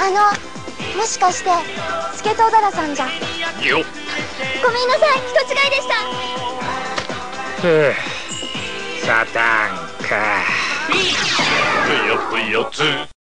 もしかしてスケトウダラさんじゃ。 よっ、 ごめんなさい、人違いでした。 サタンか。ぷよぷよつ